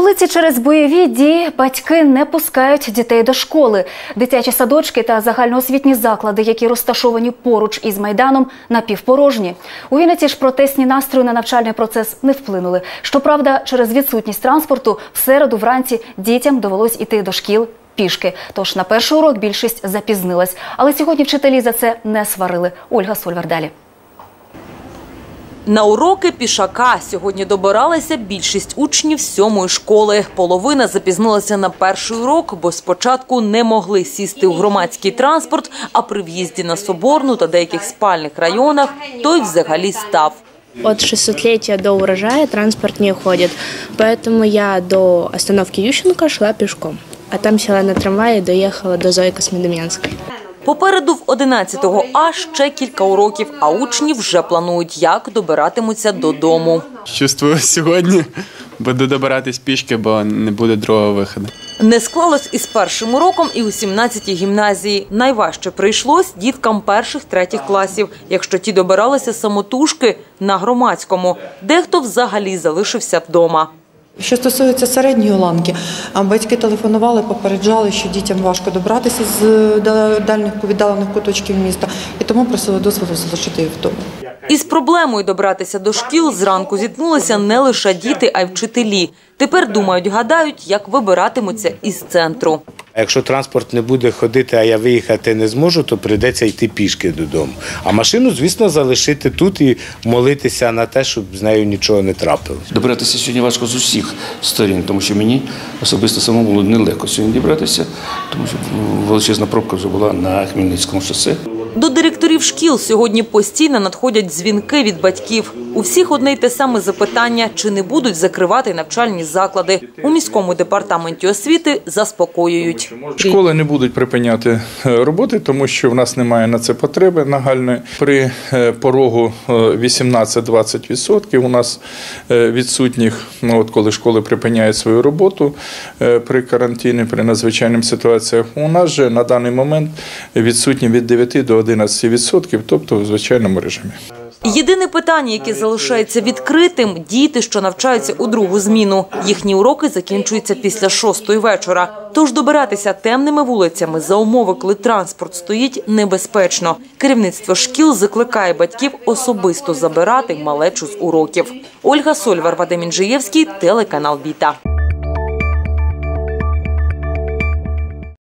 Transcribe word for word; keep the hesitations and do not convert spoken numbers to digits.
вулиці через бойові дії батьки не пускають дітей до школи. Дитячі садочки та загальноосвітні заклади, які розташовані поруч із Майданом, напівпорожні. У Вінниці ж протестні настрої на навчальний процес не вплинули. Щоправда, через відсутність транспорту в середу вранці дітям довелось іти до шкіл пішки. Тож на перший урок більшість запізнилась. Але сьогодні вчителі за це не сварили. Ольга Сольвар далі. На уроки пішака сьогодні добиралася більшість учнів сьомої школи. Половина запізнилася на перший урок, бо спочатку не могли сісти у громадський транспорт, а при в'їзді на Соборну та деяких спальних районах той взагалі став. От шестисотлетия до урожая транспорт не ходит, поэтому я до остановки Ющенко шла пешком, а там села на трамвай и доехала до Зої Космодем'янської. Попереду в одинадцятого А ще кілька уроків, а учні вже планують, як добиратимуться додому. Чувствую, сьогодні буду добиратись пішки, бо не буде другого виходу. Не склалось із першим уроком і у сімнадцятій гімназії. Найважче прийшлось діткам перших-третіх класів, якщо ті добиралися самотужки на громадському. Дехто взагалі залишився вдома. Що стосується середньої ланки, батьки телефонували, попереджали, що дітям важко добратися з дальніх віддалених куточків міста, і тому просили дозволу залишити їх вдома. Із проблемою добратися до шкіл зранку зіткнулися не лише діти, а й вчителі. Тепер думають, гадають, як вибиратимуться із центру. Якщо транспорт не буде ходити, а я виїхати не зможу, то прийдеться йти пішки додому. А машину, звісно, залишити тут і молитися на те, щоб з нею нічого не трапилось. Добиратися сьогодні важко з усіх сторін, тому що мені особисто самому було нелегко сьогодні добратися, тому що величезна пробка вже була на Хмельницькому шосе. До директорів шкіл сьогодні постійно надходять дзвінки від батьків. У всіх одне й те саме запитання, чи не будуть закривати навчальні заклади. У міському департаменті освіти заспокоюють. Школи не будуть припиняти роботи, тому що в нас немає на це потреби нагальної. При порогу вісімнадцять-двадцять відсотків у нас відсутніх, ну, от коли школи припиняють свою роботу при карантині, при надзвичайних ситуаціях, у нас же на даний момент відсутні від дев'яти до одинадцяти відсотків, тобто в звичайному режимі. Єдине питання, яке залишається відкритим – діти, що навчаються у другу зміну. Їхні уроки закінчуються після шостої вечора. Тож добиратися темними вулицями за умови, коли транспорт стоїть, небезпечно. Керівництво шкіл закликає батьків особисто забирати малечу з уроків. Ольга Сольвар, Вадим Інжиєвський, телеканал Віта.